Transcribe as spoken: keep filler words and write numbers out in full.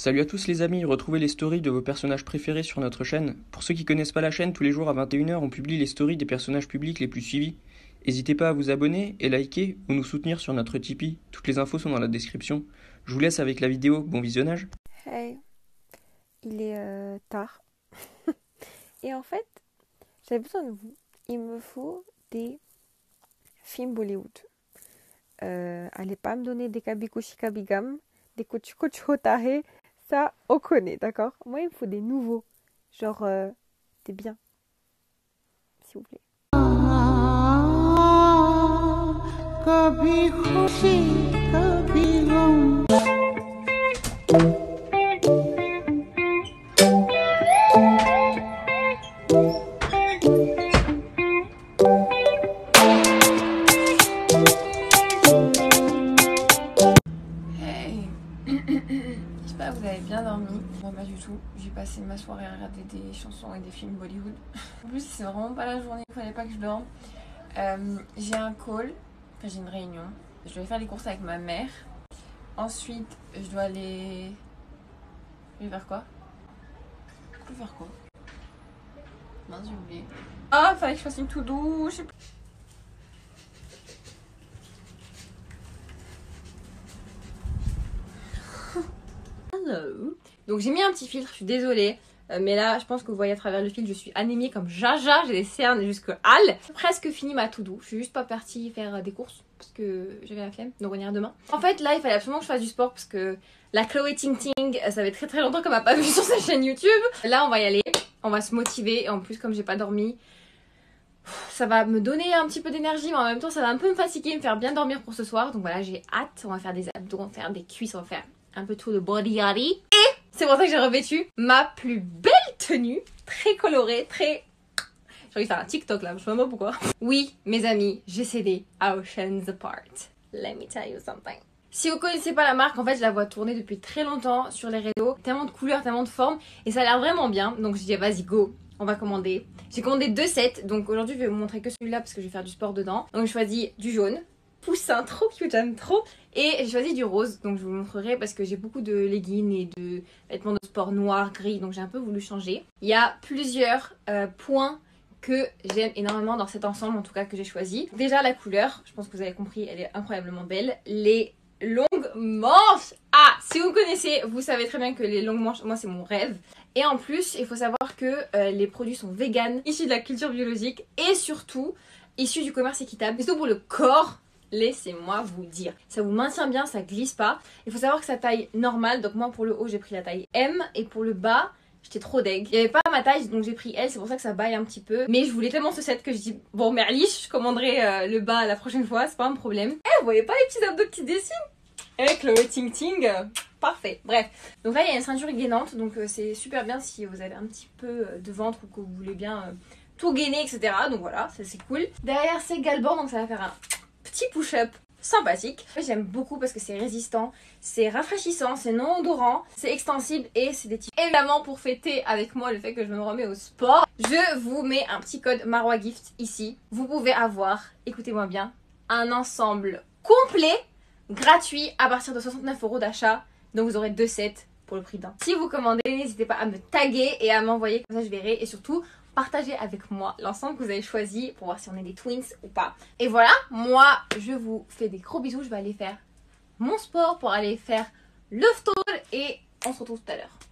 Salut à tous les amis, retrouvez les stories de vos personnages préférés sur notre chaîne. Pour ceux qui connaissent pas la chaîne, tous les jours à vingt et une heures, on publie les stories des personnages publics les plus suivis. N'hésitez pas à vous abonner et liker ou nous soutenir sur notre Tipeee. Toutes les infos sont dans la description. Je vous laisse avec la vidéo, bon visionnage. Hey, il est euh, tard. Et en fait, j'avais besoin de vous. Il me faut des films Bollywood. Euh, allez pas me donner des kabikoshi kabigam, des kochukochotahe, ça on connaît, d'accord? Moi il me faut des nouveaux, genre euh, des biens, s'il vous plaît. कभी खुशी कभी गम Hey. J'espère que vous avez bien dormi. Moi pas du tout. J'ai passé ma soirée à regarder des chansons et des films Bollywood. En plus c'est vraiment pas la journée, il fallait pas que je dorme. Euh, j'ai un call, enfin j'ai une réunion. Je dois aller faire les courses avec ma mère. Ensuite je dois aller... Je vais faire quoi? Je vais faire quoi? Mince j'ai oublié. Ah fallait que je fasse une to-do, je sais plus. Hello. Donc j'ai mis un petit filtre, je suis désolée. Euh, mais là, je pense que vous voyez à travers le filtre, je suis anémiée comme Jaja. J'ai des cernes jusque Hal. Presque fini ma to-do. Je suis juste pas partie faire euh, des courses parce que j'avais la flemme. Donc on ira demain. En fait, là, il fallait absolument que je fasse du sport parce que la Chloé Ting Ting, ça fait très très longtemps qu'elle m'a pas vu sur sa chaîne YouTube. Là, on va y aller. On va se motiver. Et en plus, comme j'ai pas dormi, ça va me donner un petit peu d'énergie, mais en même temps, ça va un peu me fatiguer, me faire bien dormir pour ce soir. Donc voilà, j'ai hâte. On va faire des abdos, on va faire des cuisses, on va faire un peu tout le body body. Et c'est pour ça que j'ai revêtu ma plus belle tenue, très colorée, très... J'ai envie de faire un TikTok là, je sais pas pourquoi. Oui, mes amis, j'ai cédé à Oceans Apart. Let me tell you something. Si vous connaissez pas la marque, en fait, je la vois tourner depuis très longtemps sur les réseaux. Tellement de couleurs, tellement de formes, et ça a l'air vraiment bien. Donc je dis, vas-y, go, on va commander. J'ai commandé deux sets, donc aujourd'hui, je vais vous montrer que celui-là parce que je vais faire du sport dedans. Donc je choisis du jaune. Poussin, trop cute, j'aime trop. Et j'ai choisi du rose, donc je vous montrerai parce que j'ai beaucoup de leggings et de vêtements de sport noirs, gris, donc j'ai un peu voulu changer. Il y a plusieurs euh, points que j'aime énormément dans cet ensemble, en tout cas que j'ai choisi. Déjà la couleur, je pense que vous avez compris, elle est incroyablement belle. Les longues manches, ah, si vous connaissez, vous savez très bien que les longues manches, moi c'est mon rêve. Et en plus, il faut savoir que euh, les produits sont véganes, issus de la culture biologique et surtout issus du commerce équitable. Et surtout pour le corps. Laissez-moi vous dire. Ça vous maintient bien, ça glisse pas. Il faut savoir que sa taille normale, donc moi pour le haut j'ai pris la taille M et pour le bas j'étais trop deg. Il n'y avait pas ma taille donc j'ai pris L, c'est pour ça que ça baille un petit peu. Mais je voulais tellement ce set que je dis bon merliche, je commanderai euh, le bas la prochaine fois, c'est pas un problème. Eh vous voyez pas les petits abdos qui se dessinent? Eh Chloé Ting Ting, euh, parfait. Bref, donc là il y a une ceinture gainante donc euh, c'est super bien si vous avez un petit peu euh, de ventre ou que vous voulez bien euh, tout gainer etc. Donc voilà, ça c'est cool. Derrière c'est galbord donc ça va faire un petit push-up sympathique. J'aime beaucoup parce que c'est résistant, c'est rafraîchissant, c'est non odorant, c'est extensible et c'est des types. Évidemment pour fêter avec moi le fait que je me remets au sport, je vous mets un petit code Marwa Gift ici. Vous pouvez avoir, écoutez-moi bien, un ensemble complet gratuit à partir de soixante-neuf euros d'achat. Donc vous aurez deux sets pour le prix d'un. Si vous commandez, n'hésitez pas à me taguer et à m'envoyer, comme ça je verrai. Et surtout, partagez avec moi l'ensemble que vous avez choisi pour voir si on est des twins ou pas. Et voilà, moi je vous fais des gros bisous. Je vais aller faire mon sport pour aller faire le tour et on se retrouve tout à l'heure.